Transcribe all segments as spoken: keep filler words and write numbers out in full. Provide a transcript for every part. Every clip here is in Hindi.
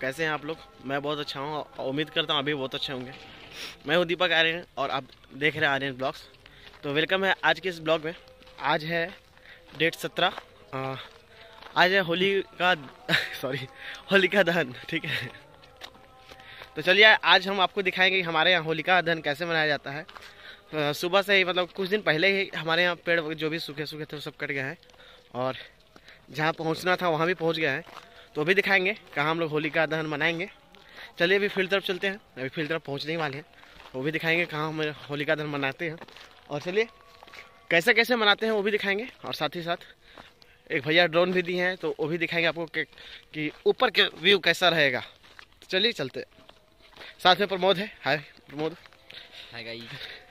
कैसे हैं आप लोग? मैं बहुत अच्छा हूँ और उम्मीद करता हूँ अभी बहुत अच्छे होंगे। मैं हूँ दीपक आर्यन और आप देख रहे हैं आर्यन ब्लॉग्स। तो वेलकम है आज के इस ब्लॉग में। आज है डेट सत्रह, आज है होली का सॉरी होलिका दहन, ठीक है। तो चलिए आज हम आपको दिखाएंगे कि हमारे यहाँ होलिका दहन कैसे मनाया जाता है। सुबह से ही मतलब कुछ दिन पहले ही हमारे यहाँ पेड़ जो भी सूखे सूखे थे वो सब कट गए हैं और जहाँ पहुँचना था वहाँ भी पहुँच गए हैं। तो अभी दिखाएंगे कहाँ हम लोग होलिका दहन मनाएंगे। चलिए अभी फील्ड तरफ चलते हैं, अभी फील्ड तरफ पहुँचने ही वाले हैं। वो भी दिखाएंगे कहाँ हम होलिका दहन मनाते हैं और चलिए कैसे कैसे मनाते हैं वो भी दिखाएंगे। और साथ ही साथ एक भैया ड्रोन भी दिए हैं तो वो भी दिखाएंगे आपको कि ऊपर के व्यू कैसा रहेगा। तो चलिए चलते हैं। साथ में प्रमोद है। हाय प्रमोद। Hi guys.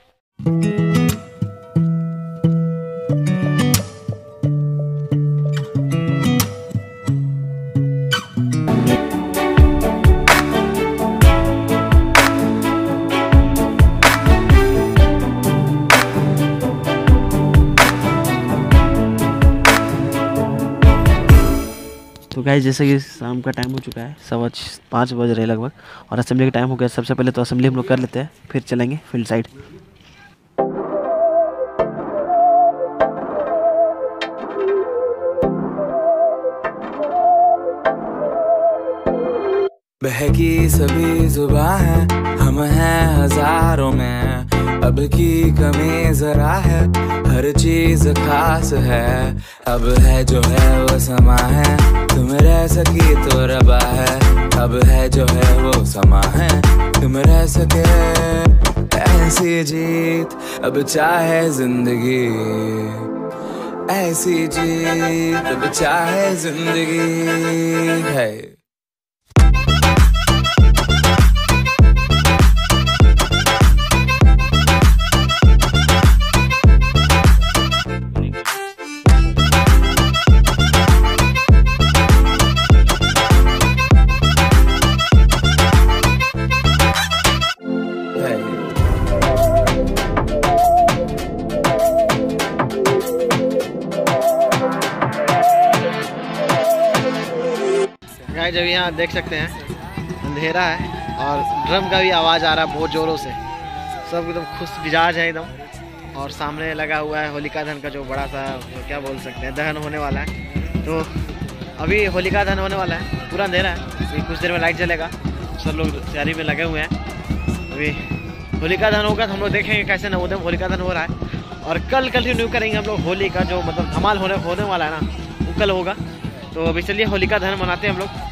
तो गाइस जैसे कि शाम का टाइम हो चुका है, सवा पाँच बज रहे लगभग और असेंबली का टाइम हो गया। सबसे पहले तो असेंबली हम लोग कर लेते हैं, फिर चलेंगे फील्ड साइड। बहकी सभी जुबां है, हम हैं हजारों में, अब की कमी जरा है, हर चीज खास है। अब है जो है वो समा है, तुम रह सकी तो रबा है। अब है जो है वो समा है, तुम रह सके ऐसी जीत। अब चाहे जिंदगी ऐसी जीत, अब चाहे जिंदगी है। जब यहाँ देख सकते हैं अंधेरा है और ड्रम का भी आवाज़ आ रहा है बहुत ज़ोरों से। सब एकदम खुश मिजाज है एकदम। और सामने लगा हुआ है होलिका दहन का जो बड़ा सा क्या बोल सकते हैं दहन होने वाला है। तो अभी होलिका दहन होने वाला है, पूरा अंधेरा है, कुछ देर में लाइट जलेगा। सब लोग तैयारी में लगे हुए हैं। अभी होलिका दहन होगा तो हम लोग देखेंगे कैसे नवोदय में होलिका दहन हो रहा है। और कल कंटिन्यू करेंगे हम लोग होली का जो मतलब धमाल होने होने वाला है ना, वो कल होगा। तो अभी चलिए होलिका दहन मनाते हैं हम लोग।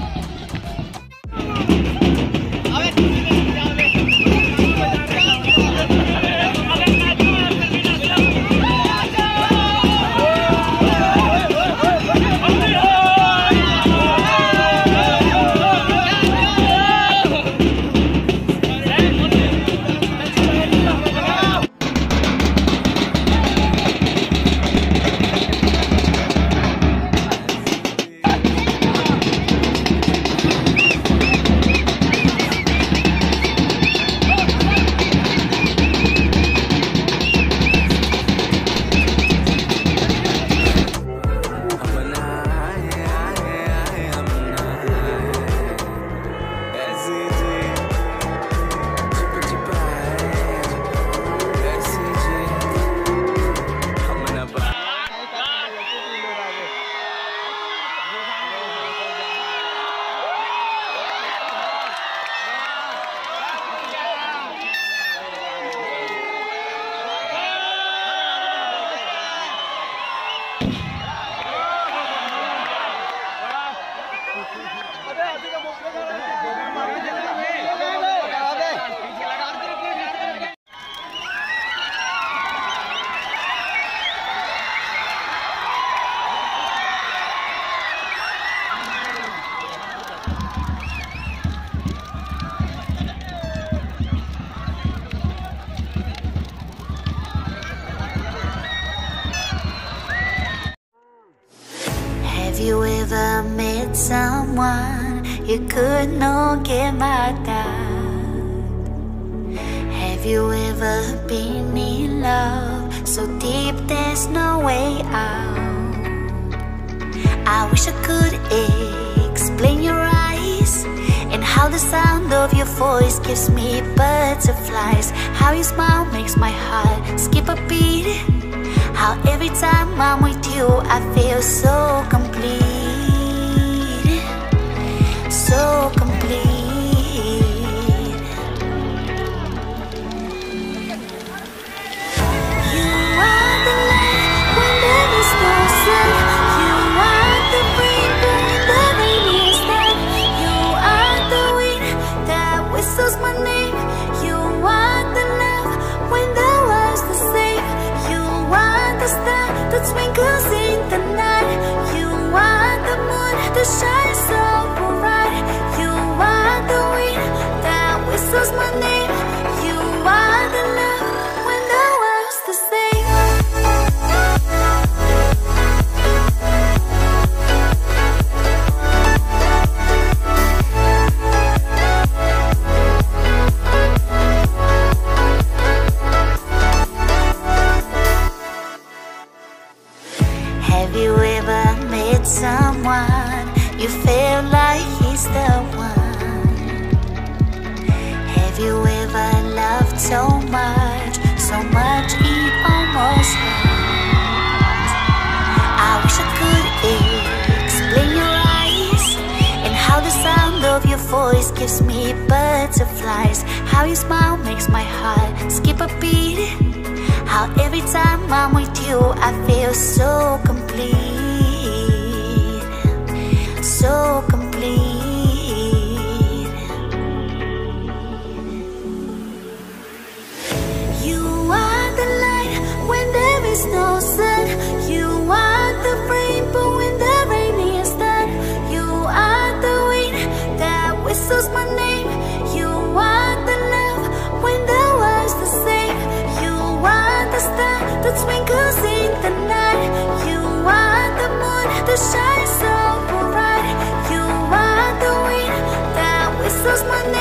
you ever met someone you could not get my doubt? Have you ever been in love so deep there's no way out? I wish I could explain your eyes how the sound of your voice gives me butterflies. How your smile makes my heart skip a beat. How every time I'm with you I feel so complete, so complete. You are the light when there is no sun. You are the rainbow when the rain is done. You are the wind that whistles my name. You are the love when the world's the same. You are the star that twinkles in the night. You are the moon that shines so bright. You are the wind that whistles my name. You are the love when the world's the same. Have you ever met someone you feel like he's the one? Have you ever loved so much, so much it almost hurts? I wish I could explain your eyes and how the sound of your voice gives me butterflies. How your smile makes my heart skip a beat. How every time I'm with you I feel so complete, so complete. You are the light when there is no sun. You are the rainbow when the rain is done. You are the wind that whistles my name. You are the love when the world's the same. You are the star that twinkles in the night. You are the moon that shines so bright. You are the wind that whistles my name.